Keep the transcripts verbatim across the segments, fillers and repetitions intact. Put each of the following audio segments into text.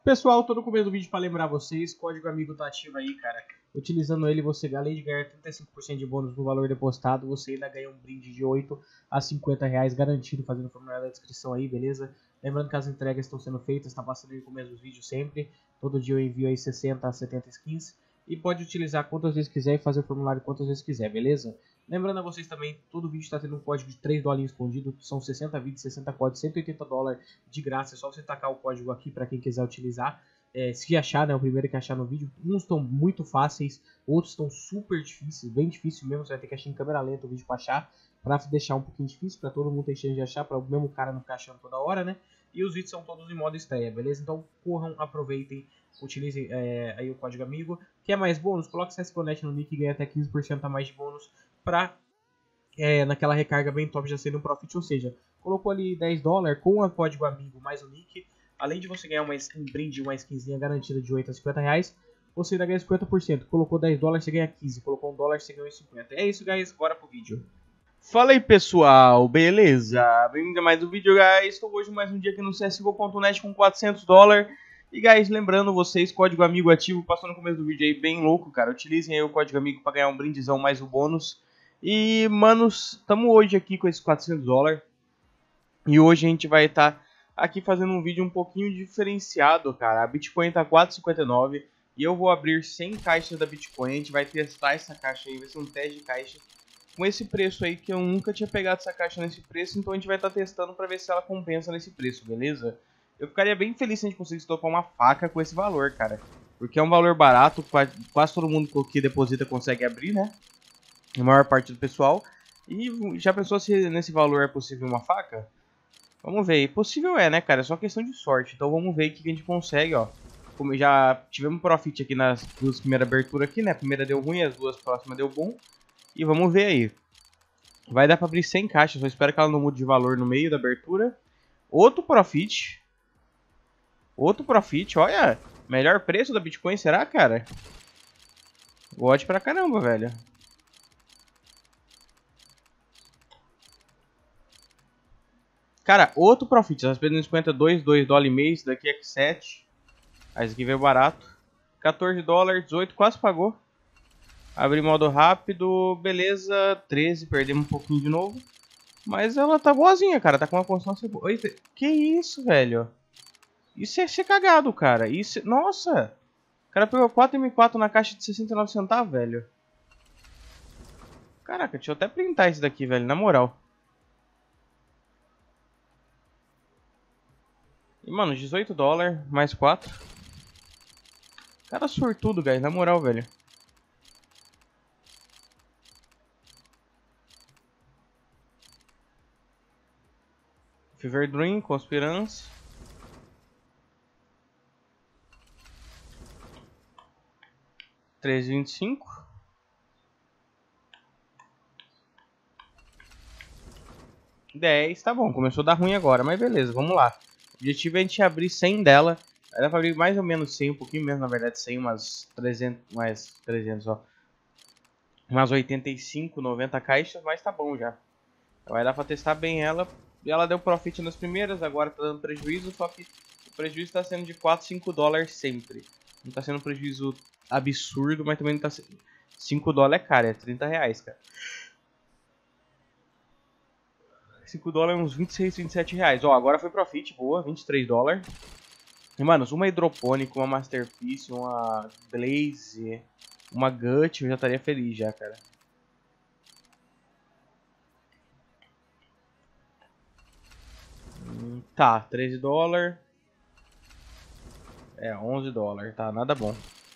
Pessoal, tô no começo do vídeo para lembrar vocês, código amigo tá ativo aí, cara. Utilizando ele, você, além de ganhar trinta e cinco por cento de bônus no valor depositado, você ainda ganha um brinde de oito a cinquenta reais garantido, fazendo o formulário da descrição aí, beleza? Lembrando que as entregas estão sendo feitas, tá passando aí no começo dos vídeos sempre. Todo dia eu envio aí sessenta a setenta skins. E pode utilizar quantas vezes quiser e fazer o formulário quantas vezes quiser, beleza? Lembrando a vocês também, todo vídeo está tendo um código de três dólares escondido. São sessenta vídeos, sessenta códigos, cento e oitenta dólares de graça. É só você tacar o código aqui para quem quiser utilizar. É, se achar, né, o primeiro que achar no vídeo. Uns estão muito fáceis, outros estão super difíceis, bem difícil mesmo. Você vai ter que achar em câmera lenta o vídeo para achar, para deixar um pouquinho difícil, para todo mundo ter chance de achar, para o mesmo cara não ficar achando toda hora, né? E os vídeos são todos em modo estreia, beleza? Então corram, aproveitem, utilizem é, aí o código amigo. Quer mais bônus? Coloque C S G O Net no nick e ganha até quinze por cento a mais de bônus para é, naquela recarga bem top já sendo um profit. Ou seja, colocou ali dez dólares com o código amigo mais o nick. Além de você ganhar uma skin, um brinde, uma skinzinha garantida de oito a cinquenta reais, você ainda ganha cinquenta por cento. Colocou dez dólares, você ganha quinze. Colocou um dólar, você ganha cinquenta. É isso, guys. Bora pro vídeo. Fala aí, pessoal, beleza? Bem-vindo a mais um vídeo, guys. Estou hoje mais um dia aqui no C S G O ponto net com quatrocentos dólares. E, guys, lembrando vocês, código amigo ativo, passou no começo do vídeo aí, bem louco, cara. Utilizem aí o código amigo para ganhar um brindezão mais o bônus. E, manos, estamos hoje aqui com esses quatrocentos dólares. E hoje a gente vai estar tá aqui fazendo um vídeo um pouquinho diferenciado, cara. A Bitcoin tá quatro e cinquenta e nove e eu vou abrir cem caixas da Bitcoin. A gente vai testar essa caixa aí, vai ser um teste de caixa com esse preço aí, que eu nunca tinha pegado essa caixa nesse preço, então a gente vai estar tá testando para ver se ela compensa nesse preço, beleza? Eu ficaria bem feliz se a gente conseguisse tocar uma faca com esse valor, cara, porque é um valor barato, quase todo mundo que deposita consegue abrir, né? A maior parte do pessoal. E já pensou se nesse valor é possível uma faca? Vamos ver, possível é, né, cara? É só questão de sorte. Então vamos ver o que a gente consegue, ó. Como já tivemos profit aqui nas duas primeiras aberturas aqui, né? A primeira deu ruim, as duas próximas deu bom. E vamos ver aí. Vai dar pra abrir cem caixas, só espero que ela não mude de valor no meio da abertura. Outro profit. Outro profit, olha. Melhor preço da Bitcoin, será, cara? God pra caramba, velho. Cara, outro profit, as pedras cinquenta e dois, dois dólares e meio, esse daqui é sete. Esse aqui veio barato. quatorze dólares, dezoito, quase pagou. Abri modo rápido, beleza, treze, perdemos um pouquinho de novo. Mas ela tá boazinha, cara, tá com uma constância boa. Eita, que isso, velho? Isso é ser cagado, cara. Isso, nossa! O cara pegou quatro M quatro na caixa de sessenta e nove centavos, velho. Caraca, deixa eu até printar isso daqui, velho, na moral. E, mano, dezoito dólares, mais quatro. Cara sortudo, guys, na moral, velho. Fever Dream, Conspirance. três e vinte e cinco. dez, tá bom, começou a dar ruim agora, mas beleza, vamos lá. O objetivo é a gente abrir cem dela. Aí dá pra abrir mais ou menos cem, um pouquinho menos, na verdade, cem, umas trezentos, mais trezentos, ó. Umas oitenta e cinco, noventa caixas, mas tá bom já. Vai dar pra testar bem ela. E ela deu profit nas primeiras, agora tá dando prejuízo, só que o prejuízo tá sendo de quatro, cinco dólares sempre. Não tá sendo um prejuízo absurdo, mas também não tá sendo... cinco dólares é caro, é trinta reais, cara. cinco dólares é uns vinte e seis, vinte e sete reais. Ó, agora foi profit, boa, vinte e três dólares. E, manos, uma hidropônica, uma masterpiece, uma blaze, uma gut, eu já estaria feliz já, cara. Hum, tá, treze dólares. É, onze dólares, tá, nada bom.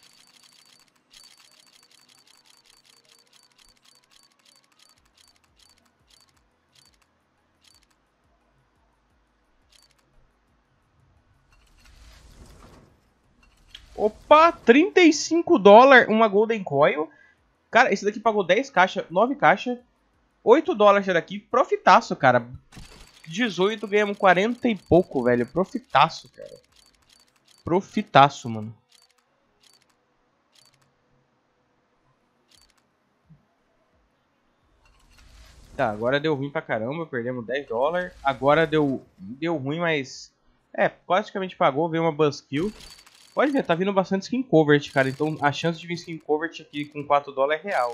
Opa, trinta e cinco dólares uma Golden Coil. Cara, esse daqui pagou dez caixas, nove caixas. oito dólares daqui, profitaço, cara. dezoito, ganhamos quarenta e pouco, velho. Profitaço, cara. Profitaço, mano. Tá, agora deu ruim pra caramba, perdemos dez dólares. Agora deu, deu ruim, mas É, praticamente pagou, veio uma Buzzkill. Pode ver, tá vindo bastante skin covert, cara. Então a chance de vir skin covert aqui com quatro dólares é real.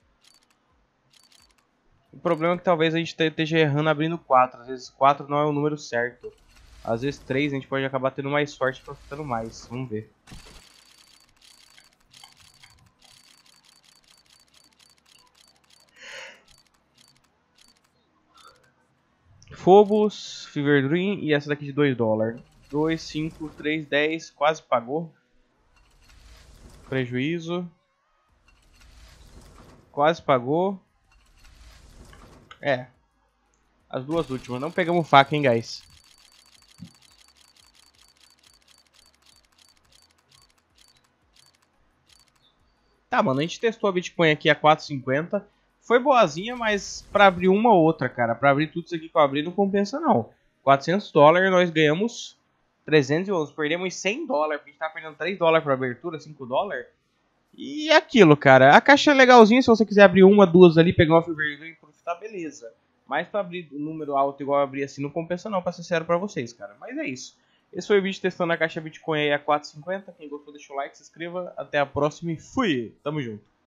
O problema é que talvez a gente esteja errando abrindo quatro. Às vezes quatro não é o número certo. Às vezes três a gente pode acabar tendo mais sorte, profitando mais. Vamos ver. Phobos, Fever Dream e essa daqui de dois dólares. dois, cinco, três, dez, quase pagou. Prejuízo. Quase pagou. É. As duas últimas. Não pegamos faca, hein, guys. Tá, mano. A gente testou a Bitcoin aqui a quatro e cinquenta. Foi boazinha, mas pra abrir uma ou outra, cara. Pra abrir tudo isso aqui que eu abri não compensa, não. quatrocentos dólares, nós ganhamos trezentos e onze. Perdemos cem dólares, porque a gente tá perdendo três dólares pra abertura, cinco dólares. E aquilo, cara. A caixa é legalzinha, se você quiser abrir uma, duas ali, pegar uma Fever e profitar, beleza. Mas pra abrir um número alto igual eu abri assim, não compensa não, pra ser sério pra vocês, cara. Mas é isso. Esse foi o vídeo testando a caixa Bitcoin aí a quatro e cinquenta. Quem gostou, deixa o like, se inscreva. Até a próxima e fui! Tamo junto.